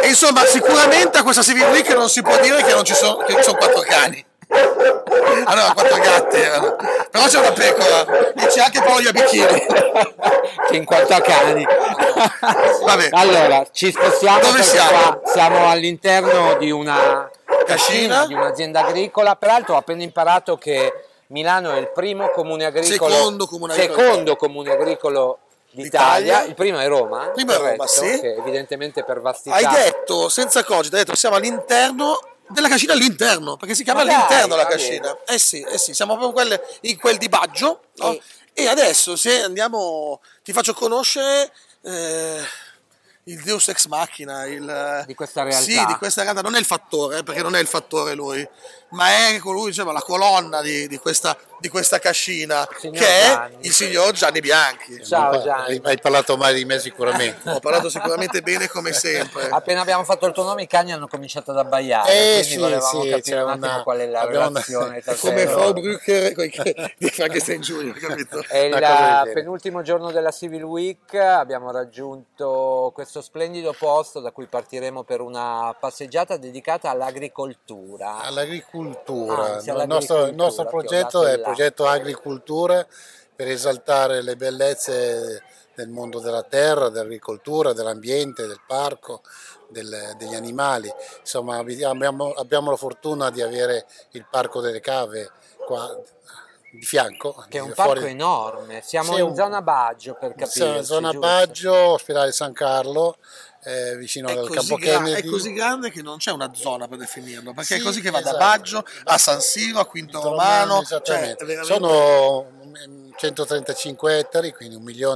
insomma, sicuramente a questa Civil Week non si può dire che non ci sono, che ci sono 4 cani. Allora, 4 gatti erano. Però c'è una pecora e c'è anche Paolo Bicchieri. Che in quanto a cani. Vabbè. Allora, ci spostiamo Dove perché siamo? qua siamo all'interno di una Cascina? di un'azienda agricola. Peraltro ho appena imparato che Milano è il primo comune agricolo, secondo comune agricolo d'Italia. Il primo è Roma, primo è Roma, corretto? sì. Che evidentemente per vastità. Hai detto, senza cogito, hai detto siamo all'interno della cascina, all'interno, perché si chiama Ma dai, all'interno la va cascina. Sì, siamo proprio in quel di Baggio, no? E adesso se andiamo, ti faccio conoscere il Deus Ex Machina, di questa realtà. Sì, di questa realtà, non è il fattore, perché non è il fattore lui, ma è colui, diciamo, la colonna di questa cascina, che è il signor Gianni Bianchi. Ciao Gianni. Hai parlato male di me sicuramente. Ho parlato sicuramente bene come sempre. Appena abbiamo fatto il tuo nome i cani hanno cominciato ad abbaiare, quindi volevamo capire un attimo qual è la relazione. Come Frau Brücker di Frankenstein Junior, capito? È il penultimo giorno della Civil Week, abbiamo raggiunto questo splendido posto da cui partiremo per una passeggiata dedicata all'agricoltura. Il nostro progetto è il progetto Agricultura, per esaltare le bellezze del mondo della terra, dell'agricoltura, dell'ambiente, del parco, degli animali. Insomma, abbiamo la fortuna di avere il Parco delle Cave qua di fianco. Che è un parco enorme, siamo in zona Baggio, per capire. Zona Baggio, ospedale San Carlo, vicino al Campo Kennedy. È così grande che non c'è una zona per definirlo, perché è così che va da Baggio a San Siro, a Quinto Romano. Esattamente. Sono 135 ettari, quindi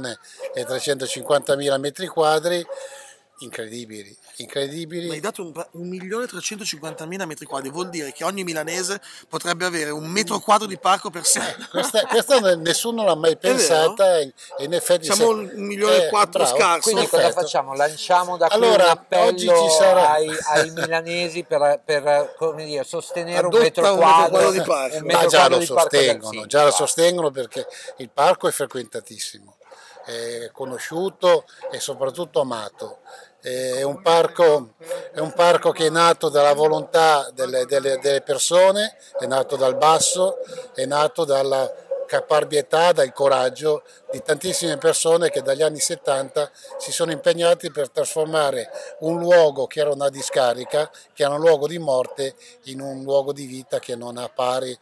1.350.000 metri quadri, incredibili. Ma hai dato 1.350.000 metri quadri, vuol dire che ogni milanese potrebbe avere un metro quadro di parco per sé. Questa nessuno l'ha mai pensata, e in effetti siamo 1,4 milioni scarso. Quindi cosa facciamo? Lanciamo da qui un appello ai milanesi per come dire, sostenere un metro quadro di parco. Già lo sostengono perché il parco è frequentatissimo, è conosciuto e soprattutto amato. È un parco che è nato dalla volontà delle persone, è nato dal basso, è nato dalla caparbietà, dal coraggio di tantissime persone che dagli anni 70 si sono impegnati per trasformare un luogo che era una discarica, che era un luogo di morte, in un luogo di vita che non ha pari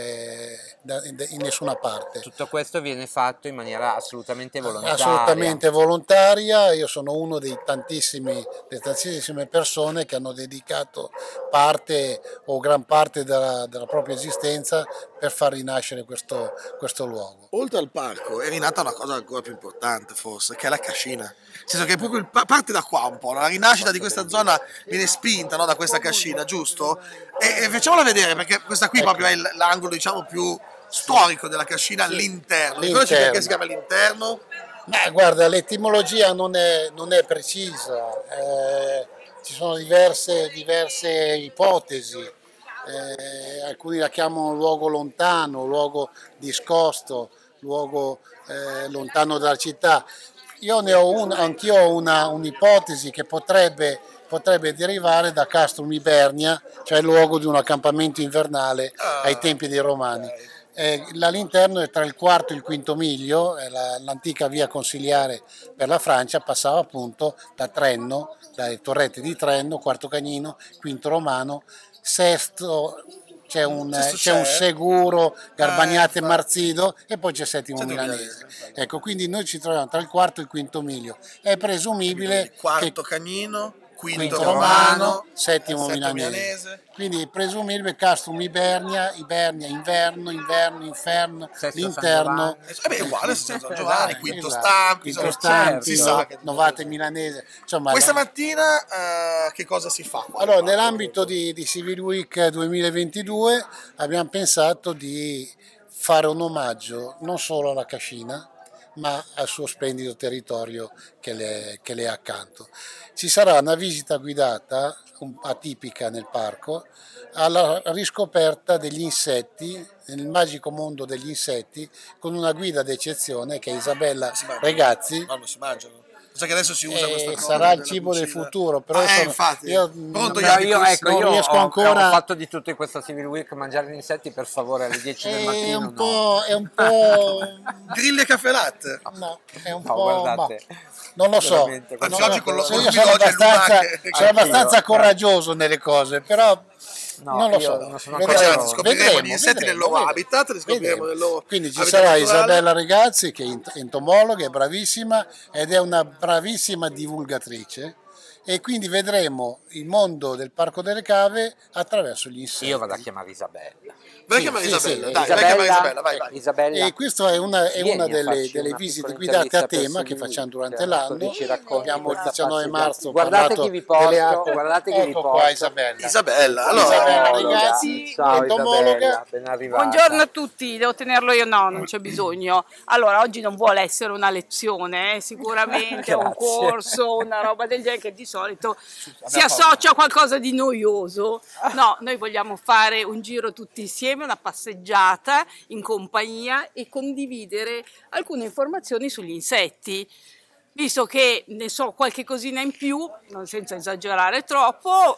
in nessuna parte. Tutto questo viene fatto in maniera assolutamente volontaria. Assolutamente volontaria. Io sono uno delle tantissime persone che hanno dedicato parte o gran parte della propria esistenza per far rinascere questo luogo. Oltre al parco è rinata una cosa ancora più importante forse, che è la cascina. Nel senso che proprio parte da qua un po', la rinascita di questa zona viene spinta, no, da questa cascina, giusto? E facciamola vedere, perché questa qui proprio è l'angolo, diciamo, più storico della cascina all'interno. Ricordaci perché si chiama all'interno? Ma guarda, l'etimologia non è precisa, ci sono diverse ipotesi. Alcuni la chiamano luogo lontano, luogo discosto, luogo lontano dalla città. Anch'io ho un'ipotesi che potrebbe derivare da Castrum Ibernia, cioè il luogo di un accampamento invernale ai tempi dei Romani. All'interno è tra il quarto e il quinto miglio, l'antica via consiliare per la Francia passava appunto da Trenno, dalle torrette di Trenno, Quarto Cagnino, Quinto Romano, Sesto, c'è un Seguro, Garbagnate e Marzido, e poi c'è Settimo Milanese. Ecco, quindi noi ci troviamo tra il quarto e il quinto miglio. È presumibile Quarto Cagnino, Quinto Romano, Settimo Milanese. Quindi è presumibile Castrum Ibernia, inverno, inferno, l'interno. È uguale San Giovanni, Quinto Stampi, si sa, Novate Milanese. Insomma, questa mattina che cosa si fa? Allora, nell'ambito di Civil Week 2022 abbiamo pensato di fare un omaggio non solo alla cascina, ma al suo splendido territorio che le è accanto. Ci sarà una visita guidata atipica nel parco alla riscoperta degli insetti, nel magico mondo degli insetti, con una guida d'eccezione che è Isabella Regazzi. Ma non si mangiano? So che adesso si usa questa cosa sarà il della cibo del cucina. futuro, però Infatti. io Pronto, non, Javi? Io, ecco, non io riesco ho ancora. fatto di tutto in questa Civil Week, mangiare gli insetti per favore alle 10 del È mattino, un no. po', è un po', Grill e caffè latte. no, è un No, po', guardate, non lo so. veramente, Anzi, Non oggi lo- con lo io stupido sono oggi è abbastanza, lunache. sono abbastanza Anch'io, coraggioso nelle cose, però no, non lo io so. non sono Poi ancora ragazzi, pronto. scopriremo gli insetti nel loro habitat, li scopriremo vedremo. nel loro Quindi ci habitat sarà naturale. Isabella Regazzi che è entomologa, è bravissima ed è una bravissima divulgatrice, e quindi vedremo il mondo del Parco delle Cave attraverso gli insetti. Io vado a chiamare Isabella. Vai a Sì, chiamare sì, Isabella, sì, dai, vai a chiamare Isabella, vai, vai. Isabella, E questa è una vieni a delle farci una visite piccola guidate a intervista per tema che Civil facciamo Week, durante l'anno. così ci racconti Abbiamo il questa 19 passeggiata. marzo Guardate parlato chi vi porto, delle acque. guardate chi vi Ecco porto. qua Isabella. Isabella, allora, Isabella Entomologa. Regazzi, Ciao entomologa. Isabella, ben arrivata. Buongiorno a tutti, devo tenerlo io? No, non c'è bisogno. Allora, oggi non vuole essere una lezione, sicuramente un Grazie. corso, una roba del genere che di solito si associa a qualcosa di noioso. No, noi vogliamo fare un giro tutti insieme, una passeggiata in compagnia e condividere alcune informazioni sugli insetti. Visto che ne so qualche cosina in più, non senza esagerare troppo,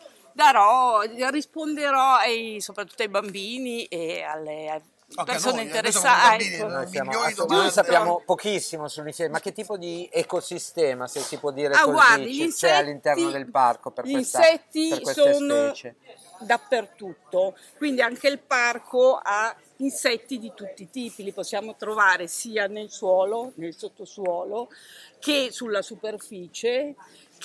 risponderò soprattutto ai bambini e alle anche persone noi, interessate. noi siamo Ecco. bambini, Noi milioni di domande. sappiamo pochissimo sull'insieme, ma che tipo di ecosistema, se si può dire così, Guardi, gli c'è all'interno del parco per gli questa, insetti per queste sono specie? dappertutto, quindi anche il parco ha insetti di tutti i tipi, li possiamo trovare sia nel suolo, nel sottosuolo, che sulla superficie,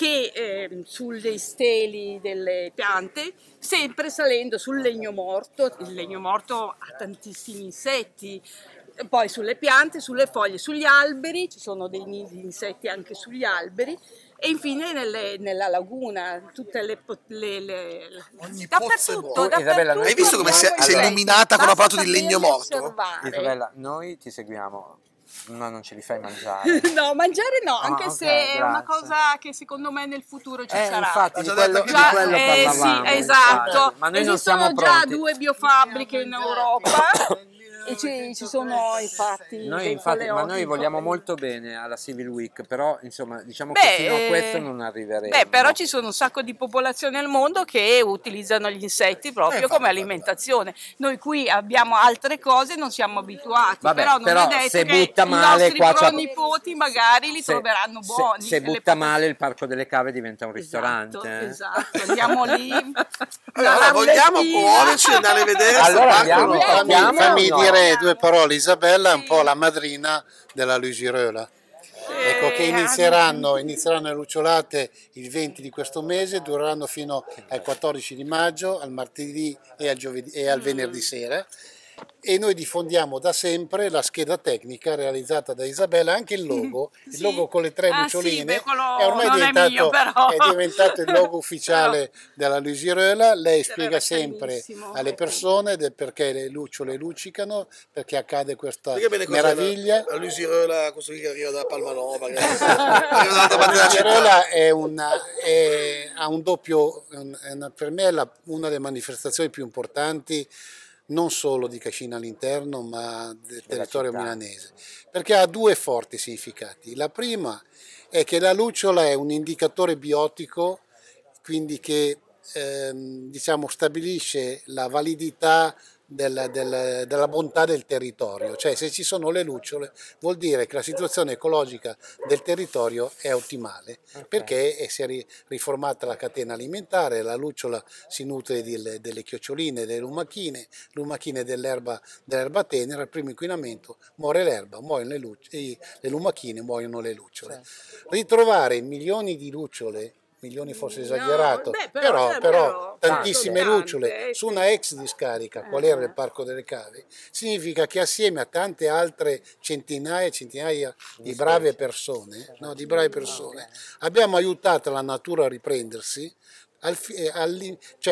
che sulle steli delle piante, sempre salendo sul legno morto. Il legno morto ha tantissimi insetti, poi sulle piante, sulle foglie, sugli alberi, ci sono dei nidi di insetti anche sugli alberi, e infine nella laguna, tutte Ogni pozzo è dappertutto, buono. Isabella, dappertutto. hai visto come si è abbiamo illuminata con la insetti. foto di legno Basta morto? saperli osservare. Isabella, noi ti seguiamo, no, non ce li fai mangiare. No, mangiare no, anche ok, se è una grazie. cosa che secondo me nel futuro ci sarà. Infatti, Ha di già quello, detto di che già- quello Sì, parlavamo. esatto. infatti. Ma noi non Esistono siamo già pronti. 2 biofabbriche in Europa e ci sono infatti Noi dei infatti, ma noi coleotti. vogliamo molto bene alla Civil Week, però insomma diciamo che fino a questo non arriveremo. Però ci sono un sacco di popolazioni al mondo che utilizzano gli insetti proprio come alimentazione. Noi qui abbiamo altre cose, non siamo abituati, Vabbè, però non però è detto se che butta i male nostri qua c'ha- pronipoti magari li troveranno buoni. Se e le butta male il Parco delle Cave diventa un ristorante. Esatto, andiamo lì. Allora, vogliamo muoverci e andare a vedere Allora sto andiamo. parco? Andiamo Fammi o no? dire due parole. Isabella è un po' la madrina della Luisirola. Ecco, che inizieranno le lucciolate il 20 di questo mese, dureranno fino al 14 di maggio, al martedì e al giovedì e al venerdì sera. E noi diffondiamo da sempre la scheda tecnica realizzata da Isabella, anche il logo con le 3 luccioline, sì, quello è ormai non è mio, però. è diventato il logo ufficiale della Luisirola. Lei spiega Sarebbe sempre bellissimo. alle persone del perché le lucciole luccicano, perché accade questa Perché bene cos'è meraviglia. la Luisirola, questo qui che arriva da Palmanova, che arriva dall'altra parte della città. Luisirola ha un doppio, per me è una delle manifestazioni più importanti non solo di Cascina all'interno, ma del territorio città. milanese, perché ha 2 forti significati. La prima è che la lucciola è un indicatore biotico, quindi che diciamo stabilisce la validità della bontà del territorio, cioè se ci sono le lucciole vuol dire che la situazione ecologica del territorio è ottimale, perché si è riformata la catena alimentare, la lucciola si nutre delle chioccioline, delle lumachine dell'erba tenera, al primo inquinamento muore l'erba, muoiono le lumachine, muoiono le lucciole. Ritrovare milioni di lucciole, milioni forse esagerato, però tantissime lucciole su una ex discarica, qual era il Parco delle Cave, significa che assieme a tante altre centinaia di brave persone, abbiamo aiutato la natura a riprendersi, cioè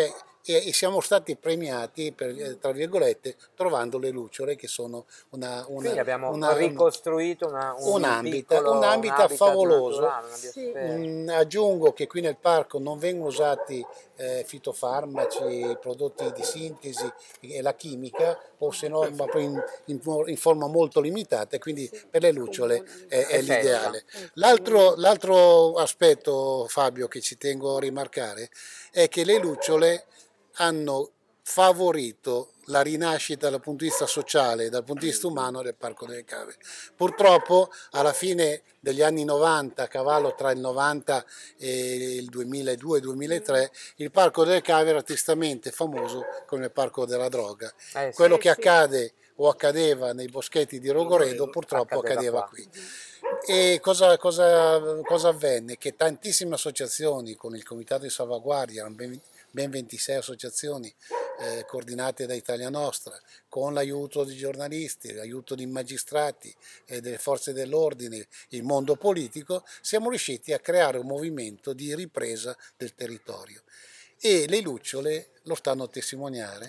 e siamo stati premiati, tra virgolette, trovando le lucciole, che sono Quindi abbiamo ricostruito un habitat favoloso. naturale, una biosfera. Aggiungo che qui nel parco non vengono usati fitofarmaci, prodotti di sintesi e la chimica, o se no ma poi in forma molto limitata, e quindi per le lucciole è l'ideale. L'altro aspetto, Fabio, che ci tengo a rimarcare è che le lucciole hanno favorito la rinascita dal punto di vista sociale e dal punto di vista umano del Parco delle Cave. Purtroppo alla fine degli anni 90, a cavallo tra il 90 e il 2002-2003, il Parco delle Cave era tristemente famoso come il Parco della droga. Quello che accade o accadeva nei boschetti di Rogoredo purtroppo accadeva qui. E cosa avvenne? Che tantissime associazioni, con il Comitato di Salvaguardia, erano ben 26 associazioni coordinate da Italia Nostra, con l'aiuto di giornalisti, l'aiuto di magistrati, delle forze dell'ordine, il mondo politico, siamo riusciti a creare un movimento di ripresa del territorio. E le lucciole lo stanno a testimoniare.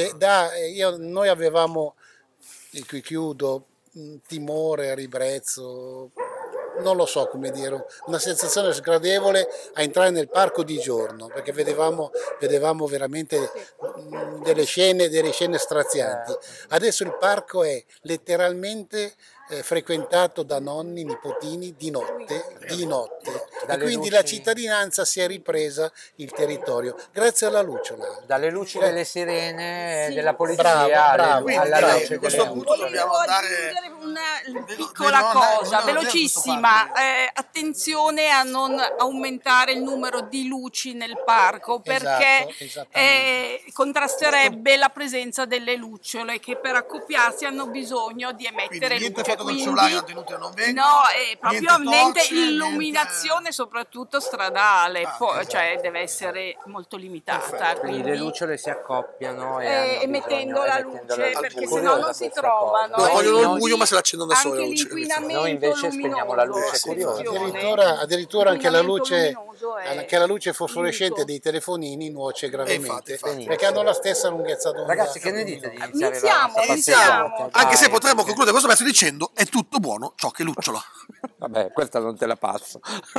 Noi avevamo, e qui chiudo, timore, ribrezzo, non lo so come dire, una sensazione sgradevole a entrare nel parco di giorno, perché vedevamo veramente delle scene strazianti. Adesso il parco è letteralmente frequentato da nonni, nipotini di notte, e quindi la cittadinanza si è ripresa il territorio grazie alla lucciola. Dalle luci delle sirene della polizia Bravo, alla bravo. luce A questo delle punto lucciole. dobbiamo andare Una piccola cosa, velocissima, attenzione a non aumentare il numero di luci nel parco, perché Esattamente. contrasterebbe la presenza delle lucciole, che per accoppiarsi hanno bisogno di quindi emettere niente luce. foto col cellulare, tanto inutile non vengono. No, è proprio niente torce, illuminazione, soprattutto stradale, esatto. cioè deve essere molto limitata. Quindi le lucciole si accoppiano emettendo la luce, perché curiosa sennò non si questa trovano. cosa. No, vogliono il Noi- buio, ma se l'accendono da sole Anche la luce. l'inquinamento Noi invece spegniamo la luce, luminoso, curioso. attenzione. Addirittura anche la luce, luminoso è anche la luce fosforescente unico. dei telefonini nuoce gravemente, infatti. perché hanno la stessa lunghezza d'onda. Ragazzi, che ne dite di iniziare Iniziamo, la nostra Iniziamo, passeggiata? anche se Dai. potremmo concludere questo pezzo dicendo è tutto buono ciò che lucciola. Vabbè, questa non te la passo.